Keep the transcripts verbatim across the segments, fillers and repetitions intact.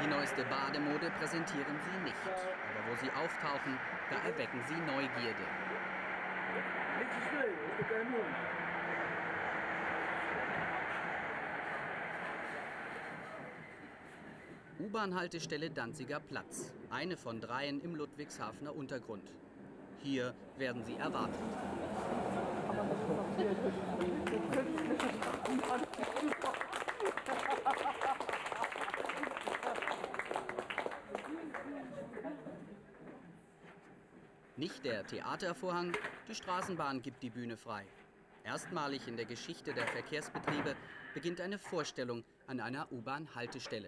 Die neueste Bademode präsentieren sie nicht. Aber wo sie auftauchen, da erwecken sie Neugierde. U-Bahn-Haltestelle Danziger Platz. Eine von dreien im Ludwigshafener Untergrund. Hier werden sie erwartet. Nicht der Theatervorhang, die Straßenbahn gibt die Bühne frei. Erstmalig in der Geschichte der Verkehrsbetriebe beginnt eine Vorstellung an einer U-Bahn-Haltestelle.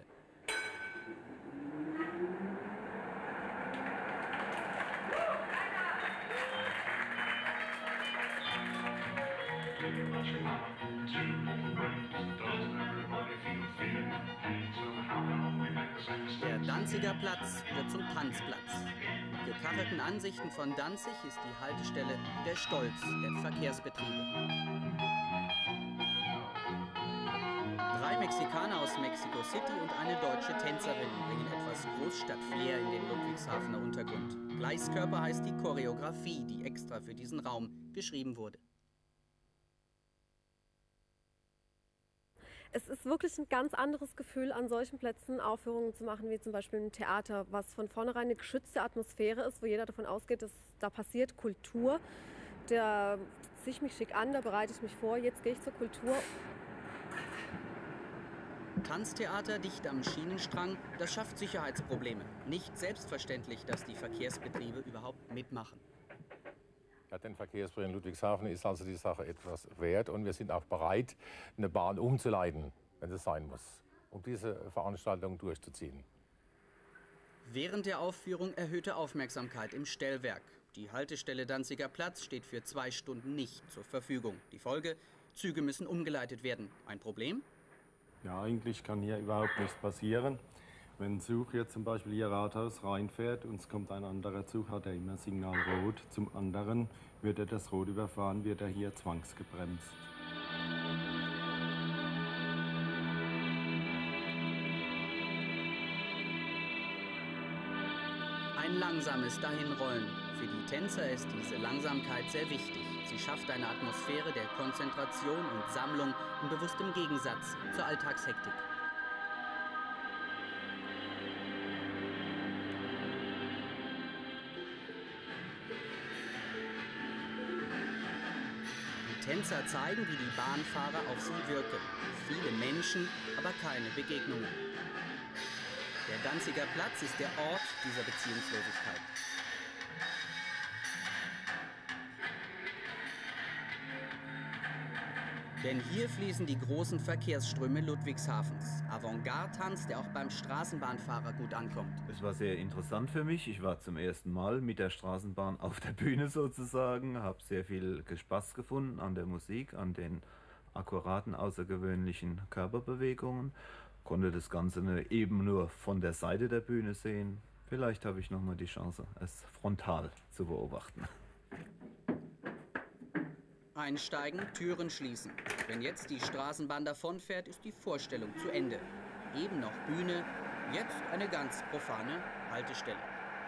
Der Danziger Platz wird zum Tanzplatz. Mit gekachelten Ansichten von Danzig ist die Haltestelle der Stolz der Verkehrsbetriebe. Drei Mexikaner aus Mexico City und eine deutsche Tänzerin bringen etwas Großstadt-Flair in den Ludwigshafener Untergrund. Gleiskörper heißt die Choreografie, die extra für diesen Raum geschrieben wurde. Es ist wirklich ein ganz anderes Gefühl, an solchen Plätzen Aufführungen zu machen, wie zum Beispiel im Theater, was von vornherein eine geschützte Atmosphäre ist, wo jeder davon ausgeht, dass da passiert Kultur. Da ziehe ich mich schick an, da bereite ich mich vor, jetzt gehe ich zur Kultur. Tanztheater dicht am Schienenstrang, das schafft Sicherheitsprobleme. Nicht selbstverständlich, dass die Verkehrsbetriebe überhaupt mitmachen. Ja, den Verkehrsbetrieb in Ludwigshafen ist also die Sache etwas wert und wir sind auch bereit, eine Bahn umzuleiten, wenn es sein muss, um diese Veranstaltung durchzuziehen. Während der Aufführung erhöhte Aufmerksamkeit im Stellwerk. Die Haltestelle Danziger Platz steht für zwei Stunden nicht zur Verfügung. Die Folge: Züge müssen umgeleitet werden. Ein Problem? Ja, eigentlich kann hier überhaupt nichts passieren. Wenn ein Zug jetzt zum Beispiel hier Rathaus reinfährt und es kommt ein anderer Zug, hat er immer Signal Rot. Zum anderen wird er das Rot überfahren, wird er hier zwangsgebremst. Ein langsames Dahinrollen. Für die Tänzer ist diese Langsamkeit sehr wichtig. Sie schafft eine Atmosphäre der Konzentration und Sammlung in bewusstem Gegensatz zur Alltagshektik. Die Tänzer zeigen, wie die Bahnfahrer auf sie wirken. Viele Menschen, aber keine Begegnungen. Der Danziger Platz ist der Ort dieser Beziehungslosigkeit. Denn hier fließen die großen Verkehrsströme Ludwigshafens. Avantgarde-Tanz, der auch beim Straßenbahnfahrer gut ankommt. Es war sehr interessant für mich. Ich war zum ersten Mal mit der Straßenbahn auf der Bühne sozusagen. Habe sehr viel Spaß gefunden an der Musik, an den akkuraten, außergewöhnlichen Körperbewegungen. Konnte das Ganze eben nur von der Seite der Bühne sehen. Vielleicht habe ich noch mal die Chance, es frontal zu beobachten. Einsteigen, Türen schließen. Wenn jetzt die Straßenbahn davonfährt, ist die Vorstellung zu Ende. Eben noch Bühne, jetzt eine ganz profane Haltestelle.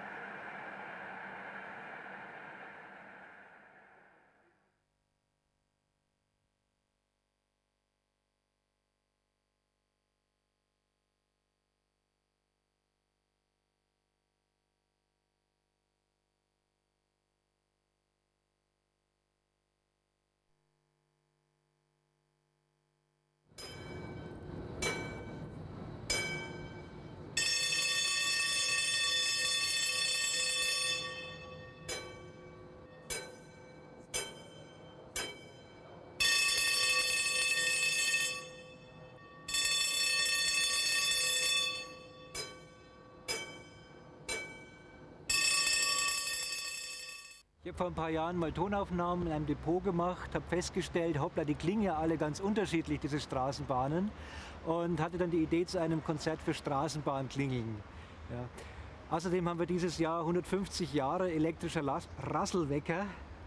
Ich habe vor ein paar Jahren mal Tonaufnahmen in einem Depot gemacht, habe festgestellt, hoppla, die klingen ja alle ganz unterschiedlich, diese Straßenbahnen, und hatte dann die Idee zu einem Konzert für Straßenbahnklingeln. Ja. Außerdem haben wir dieses Jahr hundertfünfzig Jahre elektrischer Rasselwecker.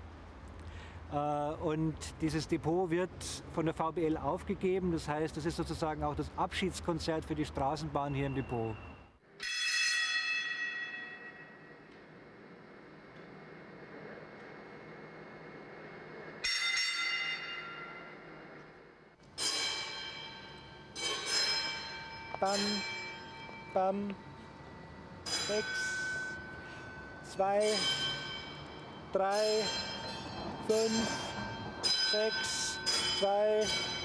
Und dieses Depot wird von der V B L aufgegeben. Das heißt, das ist sozusagen auch das Abschiedskonzert für die Straßenbahn hier im Depot. Bam, bam, sechs, zwei, drei, fünf, sechs, zwei.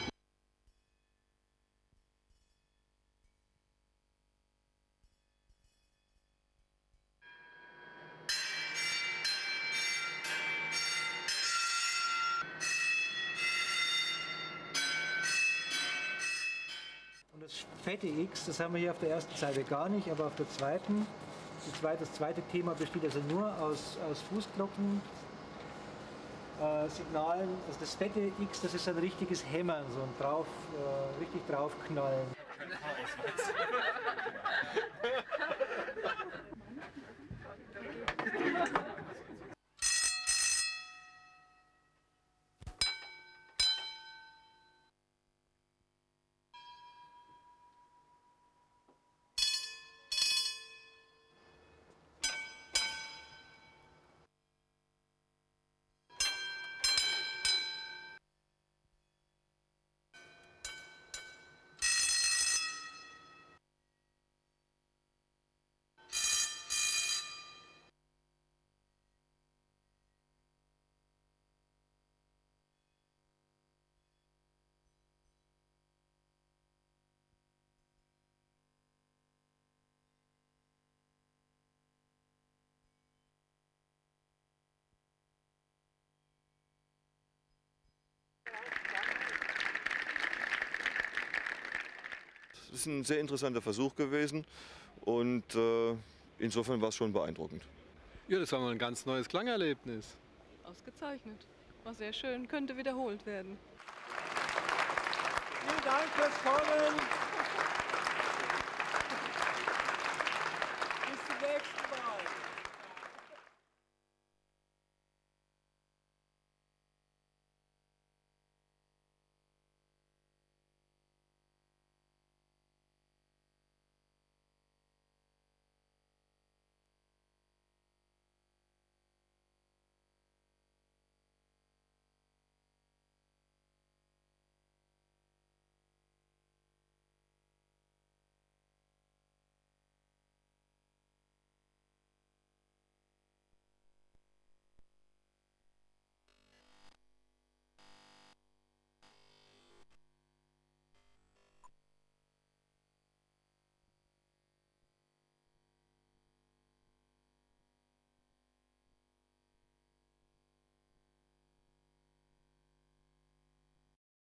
Und das fette X, das haben wir hier auf der ersten Seite gar nicht, aber auf der zweiten, die zweite, das zweite Thema besteht also nur aus, aus Fußglocken, äh, Signalen. Also das fette X, das ist ein richtiges Hämmern, so ein drauf, äh, richtig draufknallen. Es ist ein sehr interessanter Versuch gewesen und äh, insofern war es schon beeindruckend. Ja, das war mal ein ganz neues Klangerlebnis. Ausgezeichnet. War sehr schön, könnte wiederholt werden. Vielen Dank fürs Kommen.